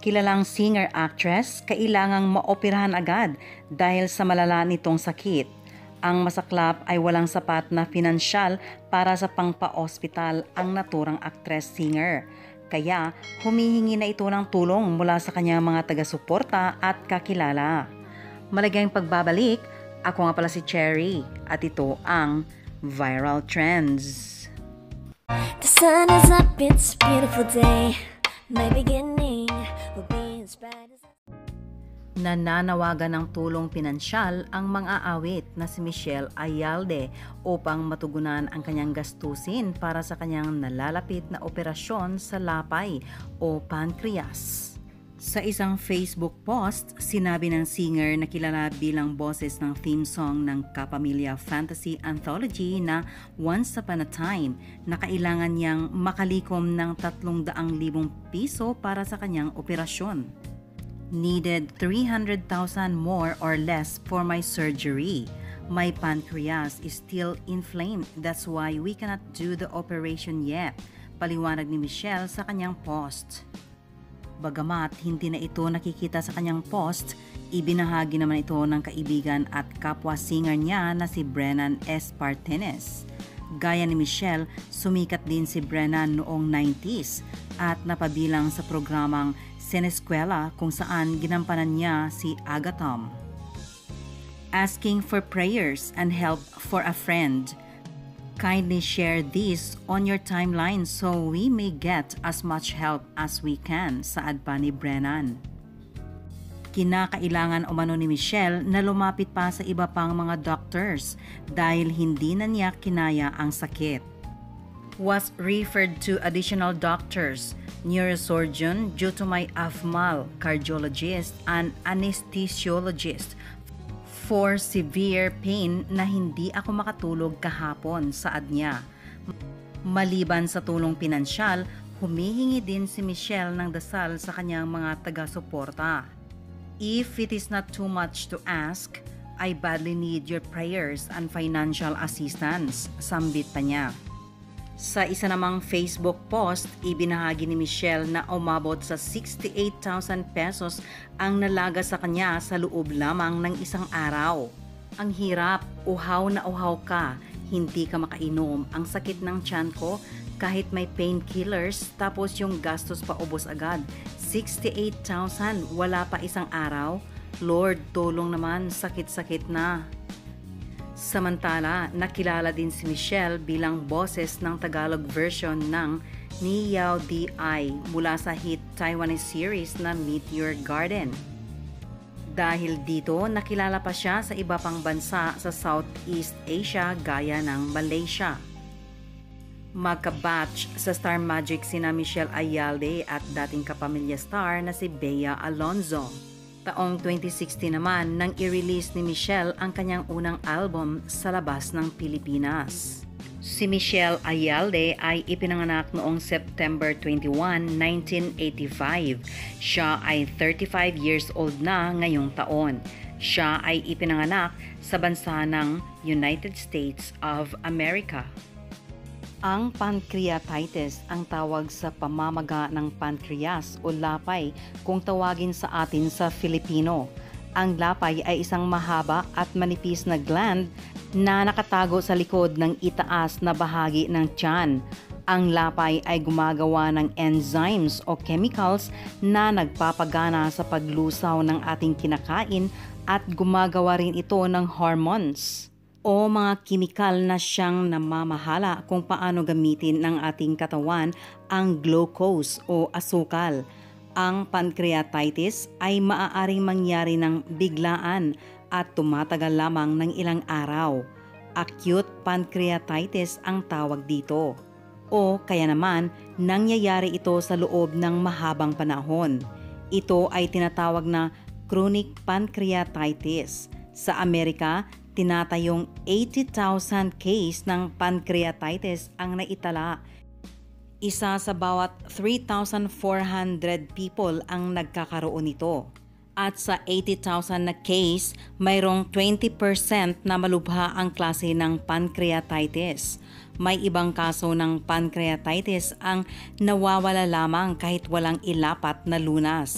Kilalang singer-actress, kailangang maoperahan agad dahil sa malala nitong sakit. Ang masaklap ay walang sapat na pinansyal para sa pangpa-ospital ang naturang actress-singer. Kaya humihingi na ito ng tulong mula sa kanyang mga taga-suporta at kakilala. Maligayang pagbabalik, ako nga pala si Cherry at ito ang Viral Trends. The sun is up, it's a beautiful day. My beginning will be as bright as... Nananawagan ng tulong pinansyal ang mga awit na si Michelle Ayalde upang matugunan ang kanyang gastusin para sa kanyang nalalapit na operasyon sa lapay o pancreas. Sa isang Facebook post, sinabi ng singer na kilala bilang boses ng theme song ng Kapamilya Fantasy Anthology na Once Upon a Time na kailangan niyang makalikom ng 300,000 piso para sa kanyang operasyon. Needed 300,000 more or less for my surgery. My pancreas is still inflamed. That's why we cannot do the operation yet. Paliwanag ni Michelle sa kanyang post. Bagamat hindi na ito nakikita sa kanyang post, ibinahagi naman ito ng kaibigan at kapwa singer niya na si Brennan Espartenes. Gaya ni Michelle, sumikat din si Brennan noong 90s at napabilang sa programang Sineskwela kung saan ginampanan niya si Agathon. Asking for prayers and help for a friend. Kindly share this on your timeline so we may get as much help as we can, saad pa ni Brennan. Kinakailangan umano ni Michelle na lumapit pa sa iba pang mga doctors dahil hindi na niya kinaya ang sakit. Was referred to additional doctors, neurosurgeon due to my AFMAL, cardiologist and anesthesiologist for severe pain na hindi ako makatulog kahapon, saad niya. Maliban sa tulong pinansyal, humihingi din si Michelle ng dasal sa kanyang mga taga-suporta. If it is not too much to ask, I badly need your prayers and financial assistance, sambit pa niya. Sa isa namang Facebook post, ibinahagi ni Michelle na umabot sa 68,000 pesos ang nalaga sa kanya sa loob lamang ng isang araw. Ang hirap, uhaw na uhaw ka, hindi ka makainom, ang sakit ng tiyan ko, kahit may painkillers, tapos yung gastos pa ubos agad. 68,000, wala pa isang araw? Lord, tulong naman, sakit-sakit na. Samantala, nakilala din si Michelle bilang boses ng Tagalog version ng Ni Yao Di mula sa hit Taiwanese series na Meet Your Garden. Dahil dito, nakilala pa siya sa iba pang bansa sa Southeast Asia gaya ng Malaysia. Magka-batch sa Star Magic sina Michelle Ayalde at dating kapamilya star na si Bea Alonzo. Taong 2016 naman nang i-release ni Michelle ang kanyang unang album sa labas ng Pilipinas. Si Michelle Ayalde ay ipinanganak noong September 21, 1985. Siya ay 35 years old na ngayong taon. Siya ay ipinanganak sa bansa ng United States of America. Ang pancreatitis ang tawag sa pamamaga ng pancreas o lapay kung tawagin sa atin sa Filipino. Ang lapay ay isang mahaba at manipis na gland na nakatago sa likod ng itaas na bahagi ng tiyan. Ang lapay ay gumagawa ng enzymes o chemicals na nagpapagana sa paglusaw ng ating kinakain at gumagawa rin ito ng hormones o mga kimikal na siyang namamahala kung paano gamitin ng ating katawan ang glucose o asukal. Ang pancreatitis ay maaaring mangyari ng biglaan at tumatagal lamang ng ilang araw. Acute pancreatitis ang tawag dito. O kaya naman, nangyayari ito sa loob ng mahabang panahon. Ito ay tinatawag na chronic pancreatitis. Sa Amerika, tinatayong 80,000 case ng pancreatitis ang naitala. Isa sa bawat 3,400 people ang nagkakaroon nito. At sa 80,000 na case, mayroong 20% na malubha ang klase ng pancreatitis. May ibang kaso ng pancreatitis ang nawawala lamang kahit walang ilapat na lunas.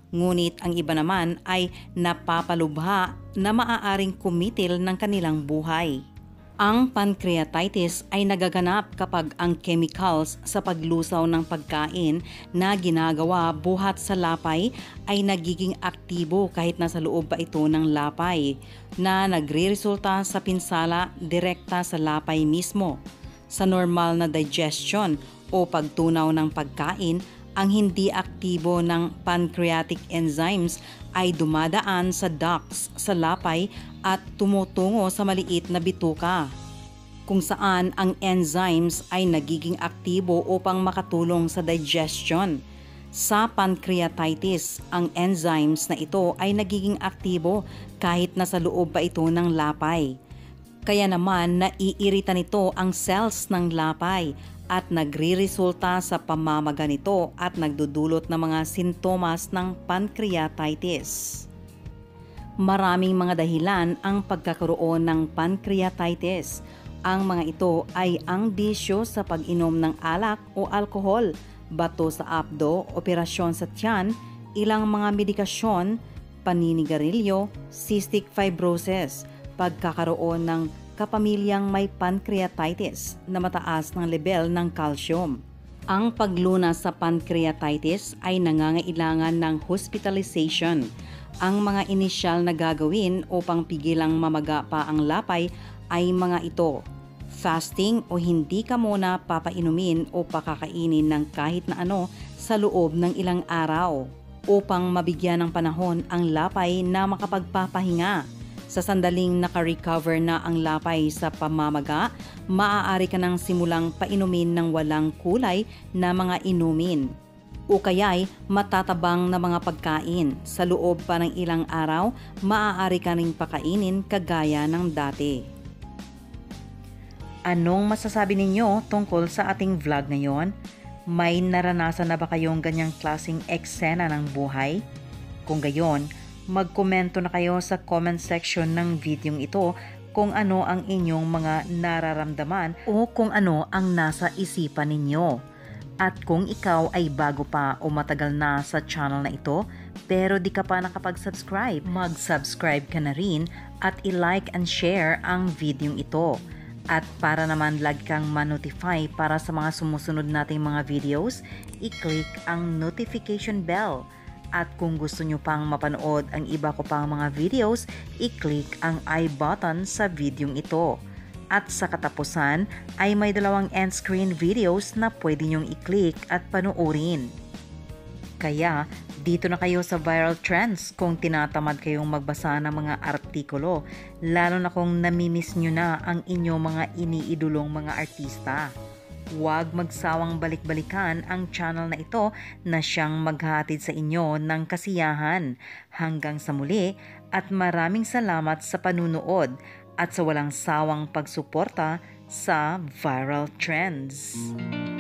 Ngunit ang iba naman ay napapalubha na maaaring kumitil ng kanilang buhay. Ang pancreatitis ay nagaganap kapag ang chemicals sa paglusaw ng pagkain na ginagawa buhat sa lapay ay nagiging aktibo kahit nasa loob pa ito ng lapay, na nagreresulta sa pinsala direkta sa lapay mismo. Sa normal na digestion o pagtunaw ng pagkain, ang hindi aktibo ng pancreatic enzymes ay dumadaan sa ducts sa lapay at tumutungo sa maliit na bituka, kung saan ang enzymes ay nagiging aktibo upang makatulong sa digestion. Sa pancreatitis, ang enzymes na ito ay nagiging aktibo kahit nasa loob pa ito ng lapay. Kaya naman naiirita nito ang cells ng lapay at nagre-resulta sa pamamaga nito at nagdudulot ng mga sintomas ng pancreatitis. Maraming mga dahilan ang pagkakaroon ng pancreatitis. Ang mga ito ay ang bisyo sa pag-inom ng alak o alkohol, bato sa apdo, operasyon sa tiyan, ilang mga medikasyon, paninigarilyo, cystic fibrosis, pagkakaroon ng kapamilyang may pancreatitis na mataas ng level ng calcium. Ang paglunas sa pancreatitis ay nangangailangan ng hospitalization. Ang mga inisyal na gagawin upang pigilang mamaga pa ang lapay ay mga ito: fasting o hindi ka muna papainumin o pakakainin ng kahit na ano sa loob ng ilang araw upang mabigyan ng panahon ang lapay na makapagpapahinga. Sa sandaling naka-recover na ang lapay sa pamamaga, maaari ka nang simulang painumin ng walang kulay na mga inumin o kaya'y matatabang na mga pagkain. Sa loob pa ng ilang araw, maaari ka ring pakainin kagaya ng dati. Anong masasabi ninyo tungkol sa ating vlog ngayon? May naranasan na ba kayong ganyang klaseng eksena ng buhay? Kung gayon, magkomento na kayo sa comment section ng videong ito kung ano ang inyong mga nararamdaman o kung ano ang nasa isipan ninyo. At kung ikaw ay bago pa o matagal na sa channel na ito pero di ka pa nakapag-subscribe, mag-subscribe ka na rin at i-like and share ang videong ito. At para naman lagi kang ma-notify para sa mga sumusunod nating mga videos, i-click ang notification bell. At kung gusto nyo pang mapanood ang iba ko pang mga videos, i-click ang I button sa videong ito. At sa katapusan ay may 2 end screen videos na pwede nyong i-click at panoorin. Kaya dito na kayo sa Viral Trends kung tinatamad kayong magbasa ng mga artikulo, lalo na kung namimiss nyo na ang inyong mga iniidolong mga artista. Huwag magsawang balik-balikan ang channel na ito na siyang maghahatid sa inyo ng kasiyahan. Hanggang sa muli at maraming salamat sa panunood at sa walang sawang pagsuporta sa Viral Trends.